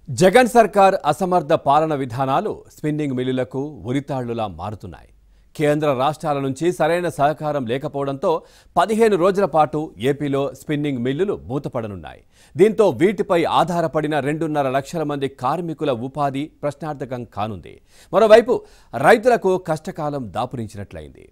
జగన్ సర్కార్ అసమర్థ పాలన విధానాలు స్పిన్నింగ్ మిల్లులకు ఉరితాళ్లులా మారుతున్నాయి. కేంద్ర రాష్ట్రాల నుంచి సరైన సహకారం లేకపోవడంతో 15 రోజుల పాటు ఏపీలో స్పిన్నింగ్ మిల్లులు మూతపడనున్నాయి. దీంతో వీటిపై ఆధారపడిన 2.5 లక్షల మంది కార్మికుల ఉపాధి ప్రశ్నార్థకం కానుంది. మరోవైపు రైతులకు కష్టకాలం దాపురించినట్లయింది.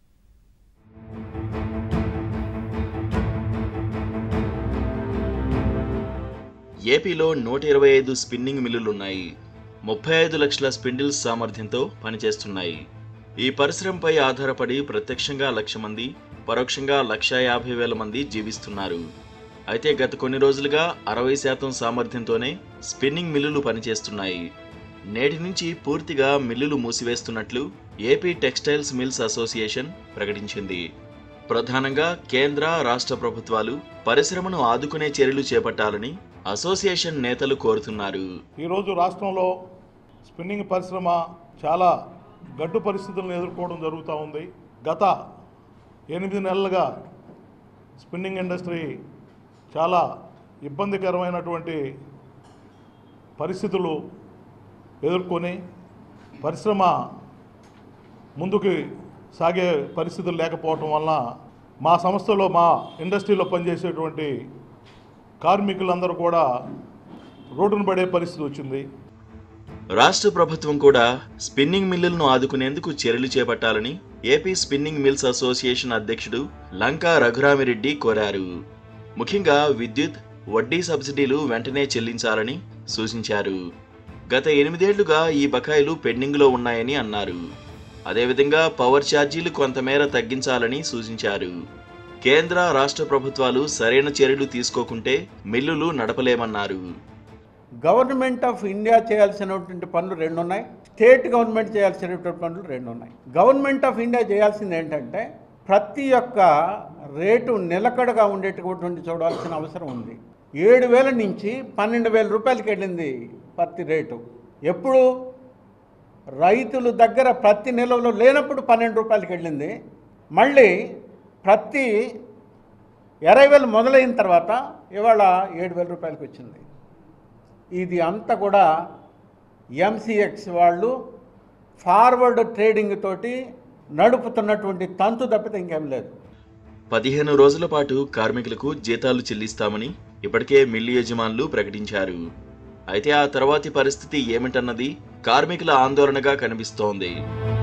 ఏపీలో 125 స్పిన్నింగ్ మిల్లులున్నాయి. 35 లక్షల స్పిన్డిల్స్ సామర్థ్యంతో పనిచేస్తున్నాయి. ఈ పరిశ్రమపై ఆధారపడి ప్రత్యక్షంగా 1,00,000 మంది, పరోక్షంగా 1,50,000 మంది జీవిస్తున్నారు. అయితే గత కొన్ని రోజులుగా 60% సామర్థ్యంతోనే స్పిన్నింగ్ మిల్లులు పనిచేస్తున్నాయి. నేటి నుంచి పూర్తిగా మిల్లులు మూసివేస్తున్నట్లు ఏపీ టెక్స్టైల్స్ మిల్స్ అసోసియేషన్ ప్రకటించింది. ప్రధానంగా కేంద్ర, రాష్ట్ర ప్రభుత్వాలు పరిశ్రమను ఆదుకునే చర్యలు చేపట్టాలని అసోసియేషన్ నేతలు కోరుతున్నారు. ఈరోజు రాష్ట్రంలో స్పిన్నింగ్ పరిశ్రమ చాలా గడ్డు పరిస్థితులను ఎదుర్కోవడం జరుగుతూ ఉంది. గత 8 నెలలుగా స్పిన్నింగ్ ఇండస్ట్రీ చాలా ఇబ్బందికరమైనటువంటి పరిస్థితులు ఎదుర్కొని పరిశ్రమ ముందుకు సాగే పరిస్థితులు లేకపోవటం వలన మా సంస్థలో, మా ఇండస్ట్రీలో పనిచేసేటువంటి కార్మికులందరూ కూడా రోడ్డును పడే పరిస్థితి వచ్చింది. రాష్ట్ర ప్రభుత్వం కూడా స్పిన్నింగ్ మిల్లులను ఆదుకునేందుకు చర్యలు చేపట్టాలని ఏపీ స్పిన్నింగ్ మిల్స్ అసోసియేషన్ అధ్యక్షుడు లంకా రఘురామిరెడ్డి కోరారు. ముఖ్యంగా విద్యుత్, వడ్డీ సబ్సిడీలు వెంటనే చెల్లించాలని సూచించారు. గత 8 ఏళ్లుగా ఈ బకాయిలు పెండింగ్లో ఉన్నాయని అన్నారు. అదేవిధంగా పవర్ ఛార్జీలు కొంతమేర తగ్గించాలని సూచించారు. కేంద్ర, రాష్ట్ర ప్రభుత్వాలు సరైన చర్యలు తీసుకోకుంటే మిల్లులు నడపలేమన్నారు. గవర్నమెంట్ ఆఫ్ ఇండియా చేయాల్సినటువంటి పనులు 2 ఉన్నాయి, స్టేట్ గవర్నమెంట్ చేయాల్సినటువంటి పనులు 2 ఉన్నాయి. గవర్నమెంట్ ఆఫ్ ఇండియా చేయాల్సింది ఏంటంటే ప్రతి ఒక్క రేటు నిలకడగా ఉండేటటువంటి చూడాల్సిన అవసరం ఉంది. 7,000 నుంచి 12,000 రూపాయలకి వెళ్ళింది ప్రతి రేటు. ఎప్పుడు రైతుల దగ్గర ప్రతి నిల్వలో లేనప్పుడు 12 రూపాయలకి వెళ్ళింది. మళ్ళీ ప్రతి 20,000 మొదలైన తర్వాత ఇవాళ 7,000 రూపాయలకి వచ్చింది. ఇది అంతా కూడా ఎంసీఎక్స్ వాళ్ళు ఫార్వర్డ్ ట్రేడింగ్ తోటి నడుపుతున్నటువంటి తంతు తప్పితే ఇంకేం లేదు. 15 రోజుల పాటు కార్మికులకు జీతాలు చెల్లిస్తామని ఇప్పటికే మిల్లు యజమానులు ప్రకటించారు. అయితే ఆ తర్వాతి పరిస్థితి ఏమిటన్నది కార్మికుల ఆందోళనగా కనిపిస్తోంది.